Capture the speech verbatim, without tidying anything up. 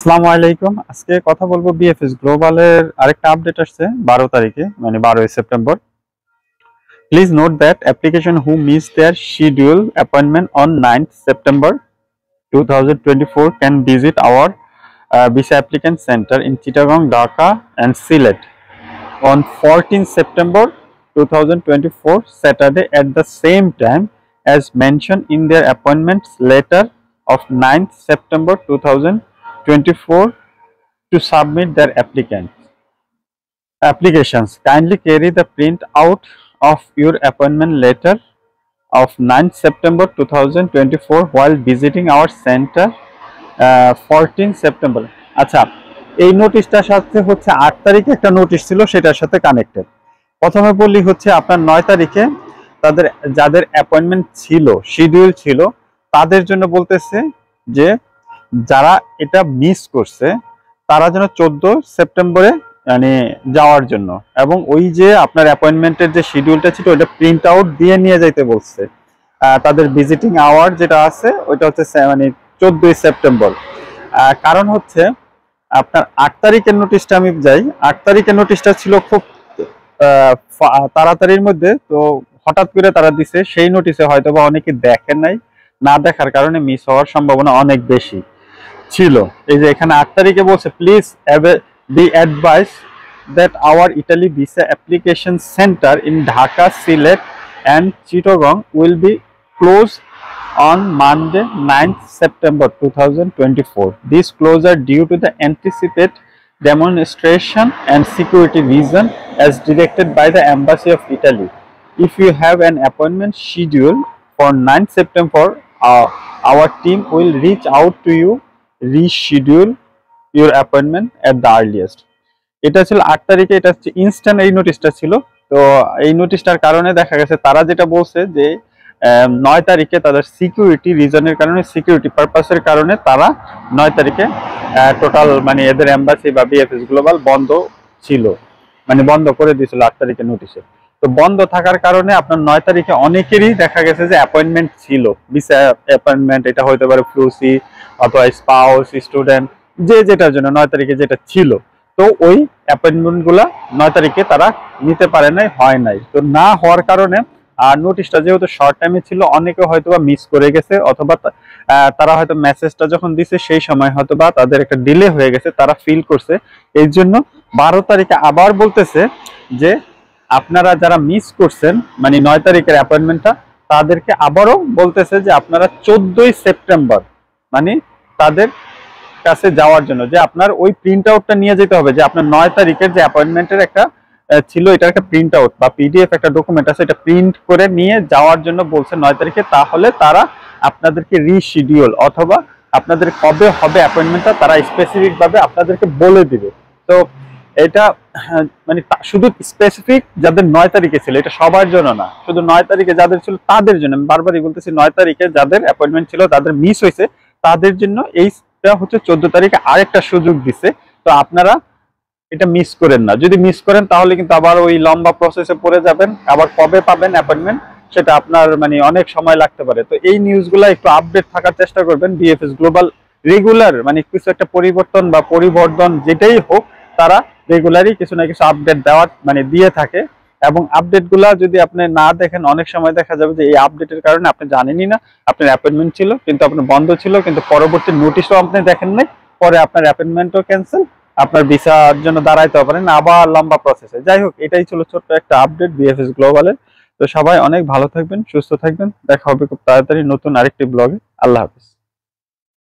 আসসালামু আলাইকুম। আজকে কথা বলবো বিএফএস গ্লোবালের আরেকটা আপডেট আসছে বারো তারিখে, মানে বারোই September. Please note that application who miss their schedule appointment on ninth September two thousand twenty four can visit our visa applicant centre in Chittagong, Dhaka and Sylhet on fourteenth September two thousand twenty-four Saturday at the same time as mentioned in their appointments letter of ninth September two thousand twenty-four to submit their applicants applications. Kindly carry the print out of your appointment letter of ninth September two thousand twenty-four while visiting our center uh, fourteenth September. আচ্ছা, এই নোটিশটার সাথে হচ্ছে আট তারিখে একটা notice ছিল, সেটার সাথে কানেক্টেড। প্রথমে বললি হচ্ছে আপনার নয় তারিখে তাদের যাদের অ্যাপয়েন্টমেন্ট ছিল, শিডিউল ছিল, তাদের জন্য বলতেছে যে যারা এটা মিস করছে তারা যেন চোদ্দ সেপ্টেম্বরে মানে যাওয়ার জন্য, এবং ওই যে আপনার অ্যাপয়েন্টমেন্টের যে শিডিউলটা ছিল ওইটা প্রিন্ট আউট দিয়ে নিয়ে যাইতে বলছে। তাদের ভিজিটিং আওয়ার যেটা আছে ওইটা হচ্ছে মানে চোদ্দই সেপ্টেম্বর। কারণ হচ্ছে আপনার আট তারিখের নোটিশটা আমি যাই, আট তারিখের নোটিশটা ছিল খুব তাড়াতাড়ির মধ্যে, তো হঠাৎ করে তারা দিছে, সেই নোটিশে হয়তো বা অনেকে দেখেন নাই, না দেখার কারণে মিস হওয়ার সম্ভাবনা অনেক বেশি ছিল। এই যে এখানে আট তারিখে বলছে please be advise that our Italy visa application centre in Dhaka, Sylhet and Chittagong will be close on Monday ninth September two thousand twenty-four. This closure due to the anticipated demonstration and security reason as directed by the Embassy of Italy. If you have an appointment scheduled for ninth September, uh, our team will reach out to you, reschedule your appointment at the earliest. এটা ছিল আট তারিখে, এটা হচ্ছে instant এই নোটিশটা ছিল। তো এই নোটিশটার কারণে দেখা গেছে তারা যেটা বলছে যে নয় তারিখে তাদের সিকিউরিটি রিজনের কারণে, সিকিউরিটি পারপাসের কারণে তারা নয় তারিখে টোটাল মানে এদের এম্বাসি বা বিএফএস গ্লোবাল বন্ধ ছিল, মানে বন্ধ করে দিয়েছিল আট তারিখে নোটিশে। তো বন্ধ থাকার কারণে আপনার নয় তারিখে অনেকেরই দেখা গেছে যে অ্যাপয়েন্টমেন্ট ছিল, ভিসা অ্যাপয়েন্টমেন্ট, এটা হতে পারে ফ্লুসি অথবা স্পাউস, স্টুডেন্ট, যে যেটার জন্য নয় তারিখে যেটা ছিল, তো ওই অ্যাপয়েন্টমেন্টগুলো নয় তারিখে তারা নিতে পারে নাই, হয় নাই। তো না হওয়ার কারণে আর নোটিশটা যেহেতু শর্ট টাইমে ছিল, অনেকে হয়তো বা মিস করে গেছে, অথবা তারা হয়তো মেসেজটা যখন দিছে সেই সময় হয়তো বা তাদের একটা ডিলে হয়ে গেছে, তারা ফিল করছে। এই জন্য বারো তারিখে আবার বলতেছে যে আপনারা যারা মিস করছেন মানে নয় তারিখের অ্যাপয়েন্টমেন্টটা, তাদেরকে আবারও বলতেছে যে আপনারা চোদ্দই সেপ্টেম্বর মানে তাদের কাছে যাওয়ার জন্য, যে আপনার ওই প্রিন্ট আউটটা নিয়ে যেতে হবে, যে আপনার নয় তারিখের যে অ্যাপয়েন্টমেন্টের একটা ছিল এটার একটা প্রিন্ট আউট বা পিডিএফ একটা ডকুমেন্ট আছে, এটা প্রিন্ট করে নিয়ে যাওয়ার জন্য বলছে নয় তারিখে। তাহলে তারা আপনাদেরকে রিশিডিউল অথবা আপনাদের কবে হবে অ্যাপয়েন্টমেন্টটা তারা স্পেসিফিক ভাবে আপনাদেরকে বলে দিবে। তো এটা মানে শুধু স্পেসিফিক যাদের নয় তারিখে ছিল, এটা সবার জন্য না, শুধু নয় তারিখে যাদের ছিল তাদের জন্য। আমি বারবারই বলতেছি, নয় তারিখে যাদের অ্যাপয়েন্টমেন্ট ছিল তাদের মিস হয়েছে তাদের জন্য এইটা হচ্ছে চোদ্দ তারিখে আরেকটা সুযোগ দিছে। তো আপনারা এটা মিস করেন না, যদি মিস করেন তাহলে কিন্তু আবার ওই লম্বা প্রসেসে পড়ে যাবেন, আবার কবে পাবেন অ্যাপয়েন্টমেন্ট সেটা আপনার মানে অনেক সময় লাগতে পারে। তো এই নিউজগুলো একটু আপডেট থাকার চেষ্টা করবেন। বিএফএস গ্লোবাল রেগুলার মানে কিছু একটা পরিবর্তন বা পরিবর্তন যেটাই হোক, তারা রেগুলারই কিছু না কিছু আপডেট দেওয়ার মানে দিয়ে থাকে, এবং আপডেটগুলা যদি আপনি না দেখেন অনেক সময় দেখা যাবে যে এই আপডেটের কারণে আপনি জানেনই না আপনার অ্যাপয়েন্টমেন্ট ছিল, কিন্তু আপনার বন্ধ ছিল, কিন্তু পরবর্তী নোটিশও আপনি দেখেন নাই, পরে আপনার অ্যাপয়েন্টমেন্টও ক্যান্সেল, আপনার ভিসার জন্য দাঁড়াইতে পারেন আবার লম্বা প্রসেসে। যাই হোক, এটাই ছিল ছোট্ট একটা আপডেট বিএফএস গ্লোবালের। তো সবাই অনেক ভালো থাকবেন, সুস্থ থাকবেন, দেখা হবে খুব তাড়াতাড়ি নতুন আরেকটি ব্লগে। আল্লাহ হাফিজ।